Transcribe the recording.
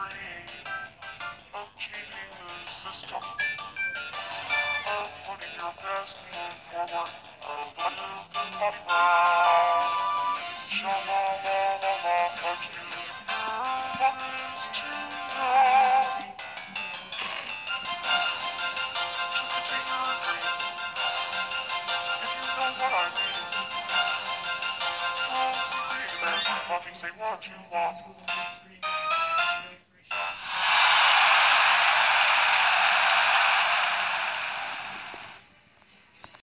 of cheating the system, of putting your best foot forward, of living around. Sha-la-la-la-la, but you promise to know. To contain your dream, if you know what I mean. So believe and fucking say what you want.